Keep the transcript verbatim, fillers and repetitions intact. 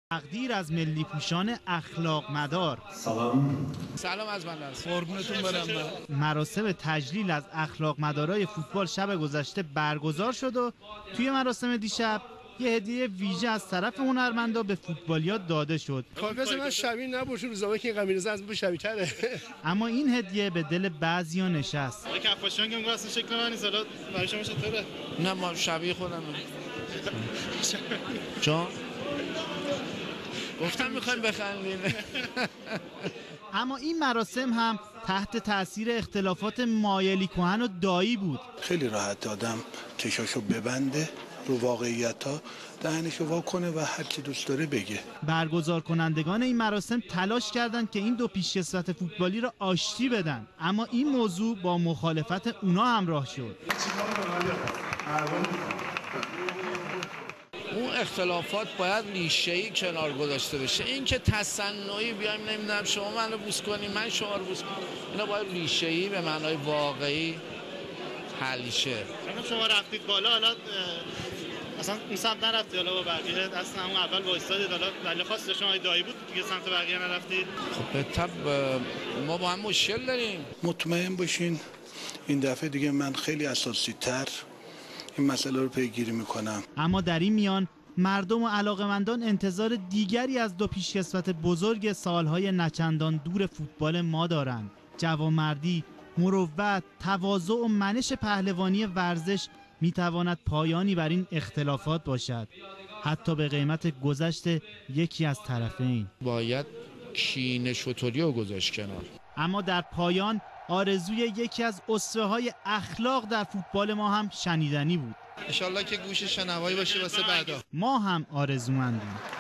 تقدیر از ملی پوشان اخلاق مدار. سلام سلام از من است. قربونتون برم. مراسم تجلیل از اخلاق مدارای فوتبال شب گذشته برگزار شد و توی مراسم دیشب یه هدیه ویژه از طرف هنرمندا به فوتبالیا داده شد. کارپس من شبیه نباشه، روزا که این قمیزه از من شبیه تره. اما این هدیه به دل بعضیا نشست. کفاشان که میگه اصلا شکل من نیست، حالا برای شما چطوره؟ نه ما شبیه خودم. جان گفتم میخوایم بخندین. اما این مراسم هم تحت تاثیر اختلافات مایلی کوهن و دایی بود. خیلی راحت آدم چشاشو ببنده رو واقعیت‌ها، دهنشو وا کنه و هر چی دوست داره بگه. برگزار کنندگان این مراسم تلاش کردند که این دو پیشکسوت فوتبالی را آشتی بدن، اما این موضوع با مخالفت اونا همراه شد. اون اختلافات باید ریشه‌ای کنار گذاشته بشه. این که تصنعی بیایم نمیدونم شما منو بوس کنی من شما رو بوس کنم، اینا باید ریشه‌ای به معنای واقعی حل شه. شما رفتید بالا، حالا اصلا اون سمت نرفتید، حالا با بقیه اصلا همون اول وایسادید، حالا دلیل خاصی شما دایی بود دیگه سمت بقیه نرفتید؟ خب به طب ما با هم مشکل داریم. مطمئن باشین این دفعه دیگه من خیلی اساسی تر این مسئله رو پیگیری میکنم. اما در این میان مردم و علاقمندان انتظار دیگری از دو پیشکسوت بزرگ سالهای نچندان دور فوتبال ما دارند. جوانمردی، مروت، تواضع و منش پهلوانی ورزش میتواند پایانی بر این اختلافات باشد، حتی به قیمت گذشت یکی از طرفین. باید کینه شتری رو گذاشت کنار. اما در پایان آرزوی یکی از اسوه‌های اخلاق در فوتبال ما هم شنیدنی بود. انشالله که گوش شنوایی باشه واسه بعدا. ما هم آرزومندیم.